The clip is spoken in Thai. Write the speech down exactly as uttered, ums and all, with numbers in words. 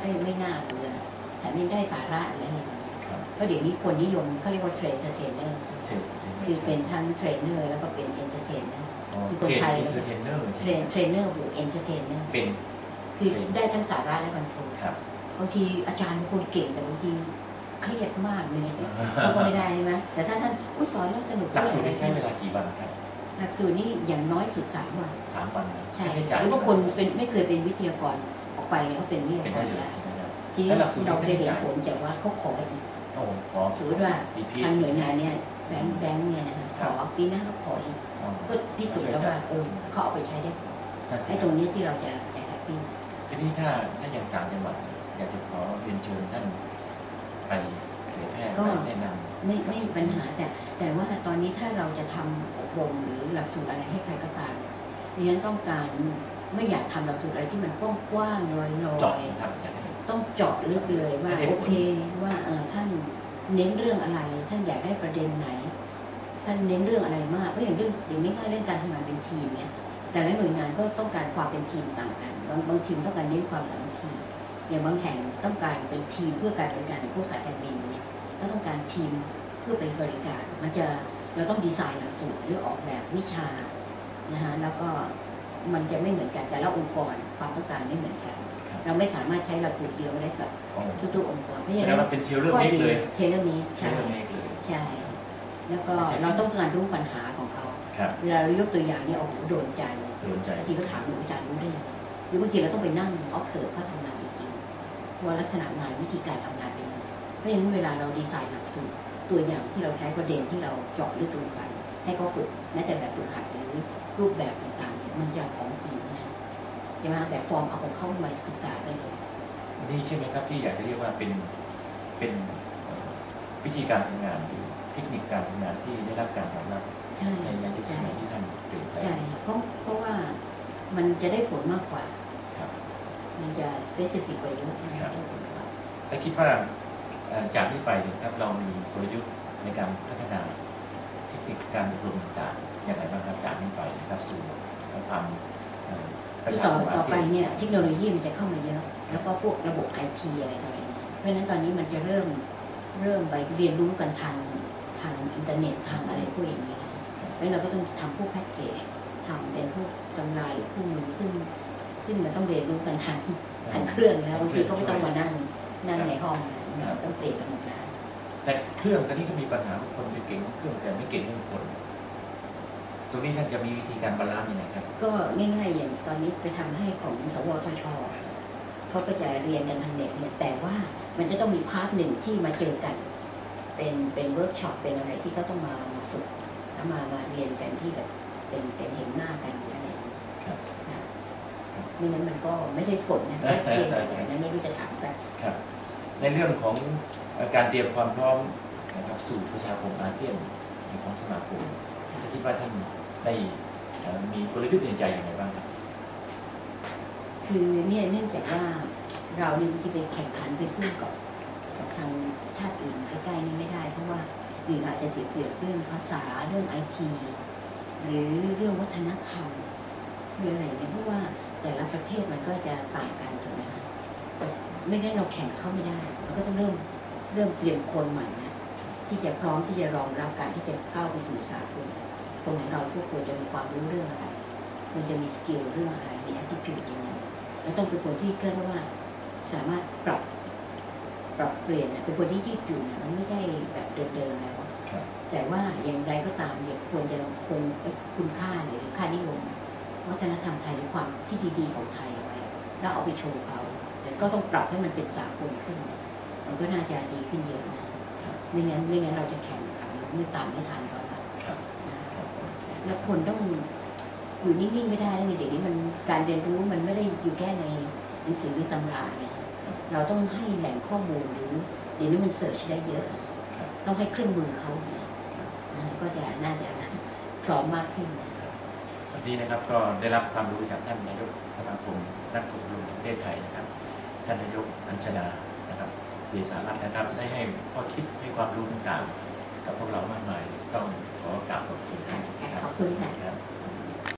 ได้ไม่น่าเบื่อแต่ไม่ได้สาระอะไรอย่างเงี้ยเพราะเดี๋ยวนี้คนนิยมเขาเรียกว่าเทรนเทรนเนอร์คือเป็นทั้งเทรนเนอร์แล้วก็เป็นเอนเตอร์เทนเนอร์คือคนไทยเทรนเนอร์เทรนเทรนเนอร์หรือเอนเตอร์เทนเนอร์เป็นคือได้ทั้งสาระและบันเทิงบางทีอาจารย์บางคนเก่งแต่บางทีเครียดมากเลยเขาก็ไม่ได้ใช่ไหมแต่ถ้าท่านอุ้ยสอนแล้วสนุกหลักสูตรใช้เวลากี่วันครับหลักสูตรนี้อย่างน้อยสุดสามวันสามวันใช่หรือว่าคนเป็นไม่เคยเป็นวิทยากรออกไปเนี่ยเขาเป็นวิทยากรแล้วทีนี้เราจะเห็นผลจากว่าเขาขออีกสมมติว่าทางหน่วยงานเนี่ยแบงค์แบงค์เนี่ยนะคะขอปีหน้าเขาขออีกก็พิสูจน์แล้วว่าเออเขาเอาไปใช้ได้ไอ้ตรงนี้ที่เราจะจะแฮปปี้ทีนี้ถ้าถ้าอย่างต่างจังหวัดอยากจะขอเรียนเชิญท่านไปเผยแพร่แนะนำไม่ไม่มีปัญหาแต่แต่ว่าตอนนี้ถ้าเราจะทำอบรมหรือหลักสูตรอะไรให้ใครก็ตามดิฉันต้องการไม่อยากทำหลักสูตรอะไรที่มันกว้างๆลอยๆต้องเจาะลึกเลยว่าโอเคว่าเออท่านเน้นเรื่องอะไรท่านอยากได้ประเด็นไหนท่านเน้นเรื่องอะไรมากเพราะอย่างเรื่องอย่างไม่ง่ายเรื่องการทำงานเป็นทีมเนี่ยแต่ละหน่วยงานก็ต้องการความเป็นทีมต่างกันบางบางทีมต้องการเน้นความสามัคคีอย่างบางแห่งต้องการเป็นทีมเพื่อการบริการในพวกสายการบินเนี่ยก็ต้องการทีมเพื่อไปบริการมันจะเราต้องดีไซน์หลักสูตรหรือออกแบบวิชานะฮะแล้วก็มันจะไม่เหมือนกันแต่ละองค์กรความต้องการไม่เหมือนกันเราไม่สามารถใช้หลักสูตรเดียวได้กับทุกๆองค์กรเพราะฉะนั้นมันเป็นเทเลอร์เมคเลยเทเลอร์เมคใช่ใช่แล้วก็เราต้องการรู้ปัญหาของเขาเวลาเรายกตัวอย่างนี่โอ้โหโดนใจบางทีเขาถามหนูอาจารย์รู้ได้หรือบางทีเราต้องไปนั่ง observe เขาทำงานจริงๆว่าลักษณะงานวิธีการทำงานเป็นยังไงเพราะฉะนั้นเวลาเราดีไซน์หลักสูตรตัวอย่างที่เราใช้ประเด็นที่เราเจาะลึกลงไปให้เขาฝึกแม้แต่แบบฝึกหัดหรือรูปแบบต่างๆเนี่ยมันจะของจริงนะใช่ไหมแบบฟอร์มเอาของเข้ามาศึกษาได้เลยนี่ใช่ไหมครับที่อยากจะเรียกว่าเป็นเป็นวิธีการทำงานหรือเทคนิคการทำงานที่ได้รับการยอมรับในในยุคสมัยที่ท่านเปลี่ยนไปใช่เพราะเพราะว่ามันจะได้ผลมากกว่ามันจะ specific กว่าเยอะแต่คิดว่าจากนี้ไปนะครับเรามีกลยุทธ์ในการพัฒนาเทคนิคการอบรมต่างๆอย่างไรบ้างครับจากนี้ไปนะครับสู่ความต่อต่อไปเนี่ยเทคโนโลยีมันจะเข้ามาเยอะแล้วก็พวกระบบไอทีอะไรต่างๆเพราะฉะนั้นตอนนี้มันจะเริ่มเริ่มไปเรียนรู้กันทางทางอินเทอร์เน็ตทางอะไรพวกอย่างนี้แล้วเราก็ต้องทำพวกแพ็กเกจทำเป็นพวกตำราหรือคู่มือซึ่งซึ่งมันต้องเรียนรู้กันทางทางเครื่องแล้วบางทีก็ไม่ต้องมานั่งนั่งในห้องต้องเปลี่ยนไปหมดแล้วแต่เครื่องตอนนี้ก็มีปัญหาคนไปเก่งเครื่องแต่ไม่เก่งเรื่องคนตรงนี้ท่านจะมีวิธีการบาลานซ์ยังไงครับก็ง่ายๆอย่างตอนนี้ไปทำให้ของสวทช.เขาก็จะเรียนกันทางเน็ตเนี่ยแต่ว่ามันจะต้องมีพาร์ทหนึ่งที่มาเจอกันเป็นเป็นเวิร์กช็อปเป็นอะไรที่เขาต้องมามาฝึกแล้วมามาเรียนกันที่แบบเป็นเป็นเห็นหน้ากันอะไรครับไม่งั้นมันก็ไม่ได้ผลนะเรียนแต่นั้นไม่รู้จะถามอะไรครับในเรื่องของการเตรียมความพร้อมนะครับสู่ประชาคมอาเซียนของสมาคมคิดว่าท่านได้มีกลยุทธ์ในใจอย่างไรบ้างครับคือเนี่ยเนื่องจากว่าเราเนี่ยจะไปแข่งขันไปสู้กับทางชาติอื่นใกล้ๆนี่ไม่ได้เพราะว่าหรืออาจจะเสียเปรียบเรื่องภาษาเรื่องไอทีหรือเรื่องวัฒนธรรมหรืออะไรเนี่ยเพราะว่าแต่ละประเทศมันก็จะต่างกันถูกไหมคะไม่งั้นเราแข่งเข้าไม่ได้เราก็ต้องเริ่มเริ่มเตรียมคนใหม่นะที่จะพร้อมที่จะรองรับการที่จะเข้าไปสู่สากลคนของเราพวกควรจะมีความรู้เรื่องอะไรควรจะมีสกิลเรื่องอะไรมี attitude ยังไงแล้วต้องเป็นคนที่เรียกว่าสามารถปรับปรับเปลี่ยนเป็นคนที่ยืดหยุ่นมันไม่ใช่แบบเดิมๆแล้วแต่ว่าอย่างไรก็ตามเนี่ยควรจะคงคุณค่าหรือค่านิยมวัฒนธรรมไทยหรือความที่ดีๆของไทยไว้แล้วเอาไปโชว์เขาแต่ก็ต้องปรับให้มันเป็นสากลขึ้นมันก็น่าจะดีขึ้นเยอะนะไม่งั้นไม่งั้นเราจะแข่งขันไม่ตามไม่ทันเขาละแล้วคนต้องอยู่นิ่งๆไม่ได้แล้วเดี๋ยวนี้มันการเรียนรู้มันไม่ได้อยู่แค่ในหนังสือหรือตำราเนี่ยเราต้องให้แหล่งข้อมูลหรือเดี๋ยวนี้มันเสิร์ชได้เยอะต้องให้เครื่องมือเขาเนี่ยก็จะน่าจะพร้อมมากขึ้นวันนี้นะครับก็ได้รับความรู้จากท่านนายกสมาคมนักฝึกอบรมประเทศไทยนะครับท่านนายกอัญชนานะครับเดชสารัตน์นะครับได้ให้ข้อคิดให้ความรู้ต่างๆกับพวกเรามากมายต้องขอกราบขอบคุณท่านขอบคุณค่ะ